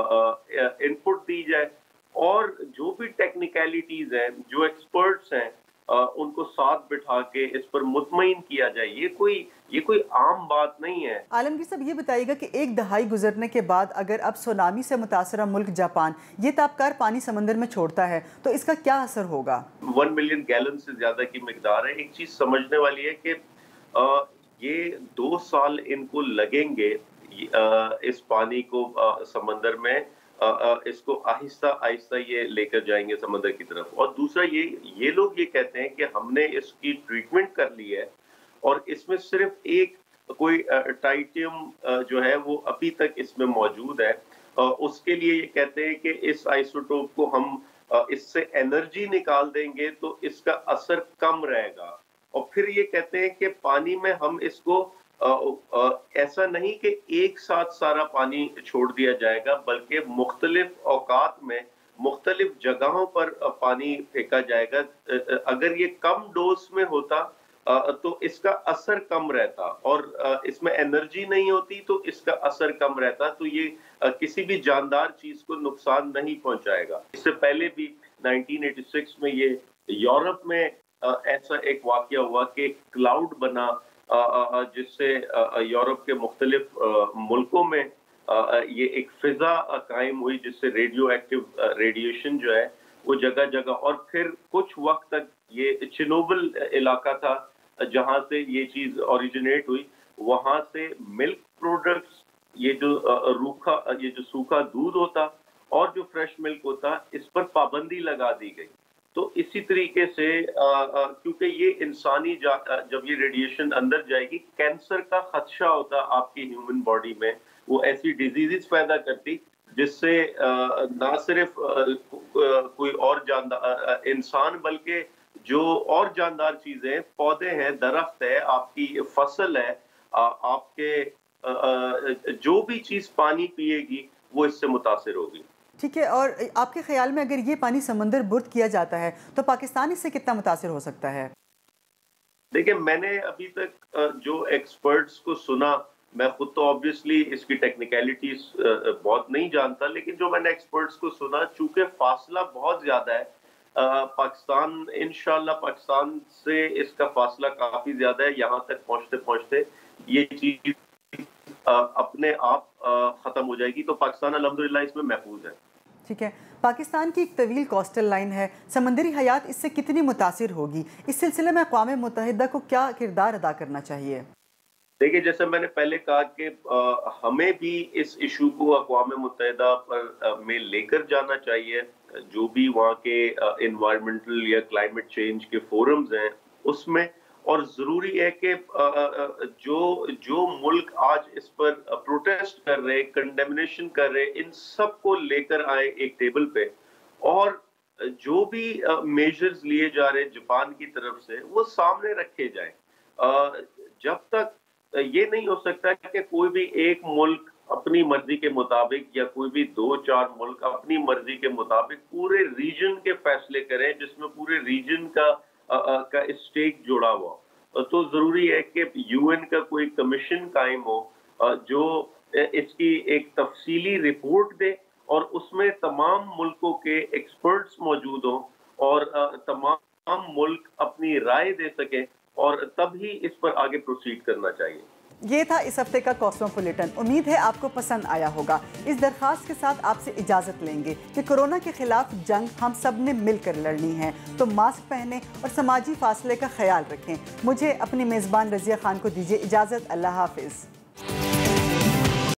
इनपुट दी जाए, और जो भी टेक्निकलिटीज हैं, जो एक्सपर्ट्स हैं, उनको साथ बिठा के इस पर मुतमईन किया जाए। ये कोई ये कोई आम बात नहीं है। आलमगीर साहब, ये बताइएगा कि एक दहाई गुजरने के बाद अगर अब सुनामी से मुतासरा मुल्क जापान ये ताबकार पानी समंदर में छोड़ता है तो इसका क्या असर होगा? वन मिलियन गैलन से ज्यादा की मिकदार है। एक चीज समझने वाली है कि आ, ये दो साल इनको लगेंगे आ, इस पानी को आ, समंदर में आ, आ, इसको आहिस्ता आहिस्ता ये लेकर जाएंगे समंदर की तरफ। और दूसरा, ये ये लोग ये कहते हैं कि हमने इसकी ट्रीटमेंट कर ली है और इसमें सिर्फ एक कोई टाइटियम जो है वो अभी तक इसमें मौजूद है। उसके लिए ये कहते हैं कि इस आइसोटोप को हम इससे एनर्जी निकाल देंगे तो इसका असर कम रहेगा। और फिर ये कहते हैं कि पानी में हम इसको आ, आ, ऐसा नहीं कि एक साथ सारा पानी छोड़ दिया जाएगा, बल्कि मुख्तलिफ औकात में मुख्तलिफ जगहों पर पानी फेंका जाएगा। अगर ये कम डोज में होता तो इसका असर कम रहता, और इसमें एनर्जी नहीं होती तो इसका असर कम रहता, तो ये किसी भी जानदार चीज को नुकसान नहीं पहुंचाएगा। इससे पहले भी नाइनटीन एटी सिक्स में ये यूरोप में ऐसा एक वाकया हुआ कि क्लाउड बना, जिससे यूरोप के मुख्तलिफ मुल्कों में ये एक फिजा कायम हुई, जिससे रेडियो एक्टिव रेडिएशन जो है वो जगह जगह, और फिर कुछ वक्त तक ये चिनोबल इलाका था जहां से ये चीज ओरिजिनेट हुई, वहां से मिल्क प्रोडक्ट्स, ये जो रूखा ये जो सूखा दूध होता और जो फ्रेश मिल्क होता, इस पर पाबंदी लगा दी गई। तो इसी तरीके से क्योंकि ये इंसानी जब ये रेडिएशन अंदर जाएगी, कैंसर का खदशा होता आपकी ह्यूमन बॉडी में, वो ऐसी डिजीजेस पैदा करती जिससे ना सिर्फ कोई और जानदार इंसान, बल्कि जो और जानदार चीजें, पौधे हैं, दरख्त है, आपकी फसल है, आपके जो भी चीज पानी पिएगी वो इससे मुतासिर होगी। ठीक है, और आपके ख्याल में अगर ये पानी समंदर बुर्द किया जाता है तो पाकिस्तान इससे कितना मुतासिर हो सकता है? देखिए, मैंने अभी तक जो एक्सपर्ट्स को सुना मैं खुद तो ऑब्वियसली इसकी टेक्निकलिटीज बहुत नहीं जानता, लेकिन जो मैंने एक्सपर्ट्स को सुना, चूंकि फासला बहुत ज्यादा है, पाकिस्तान इंशाल्लाह पाकिस्तान से इसका फासला काफी ज्यादा है, यहाँ तक पहुँचते पहुँचते ये चीज अपने आप खत्म हो जाएगी, तो पाकिस्तान अल्हम्दुलिल्लाह इसमें महफूज है। ठीक है, पाकिस्तान की एक तवील कोस्टल लाइन है, समंदरी हयात इससे कितनी मुतासिर होगी? इस सिलसिले में अक़वाम मुत्तहिदा को क्या किरदार अदा करना चाहिए? देखिए, जैसे मैंने पहले कहा कि आ, हमें भी इस इशू को अक़वाम मुत्तहिदा पर आ, में लेकर जाना चाहिए। जो भी वहाँ के इन्वायरमेंटल या क्लाइमेट चेंज के फोरम्स हैं उसमें, और ज़रूरी है कि जो जो मुल्क आज इस पर प्रोटेस्ट कर रहे, कंडेमनेशन कर रहे, इन सब को लेकर आए एक टेबल पे, और जो भी मेजर्स लिए जा रहे जापान की तरफ से वो सामने रखे जाएं। जब तक ये नहीं हो सकता कि कोई भी एक मुल्क अपनी मर्जी के मुताबिक या कोई भी दो चार मुल्क अपनी मर्जी के मुताबिक पूरे रीजन के फैसले करें, जिसमें पूरे रीजन का आ, आ, का स्टेक जुड़ा हुआ। तो जरूरी है कि यूएन का कोई कमीशन कायम हो आ, जो इसकी एक तफसीली रिपोर्ट दे और उसमें तमाम मुल्कों के एक्सपर्ट्स मौजूद हों और आ, तमाम मुल्क अपनी राय दे सकें, और तब ही इस पर आगे प्रोसीड करना चाहिए। ये था इस हफ्ते का कॉस्मोपॉलिटन। उम्मीद है आपको पसंद आया होगा। इस दरख्वास्त के साथ आपसे इजाज़त लेंगे कि कोरोना के खिलाफ जंग हम सब ने मिलकर लड़नी है, तो मास्क पहने और समाजी फासले का ख्याल रखें। मुझे अपनी मेज़बान रज़िया खान को दीजिए इजाज़त। अल्लाह हाफिज़।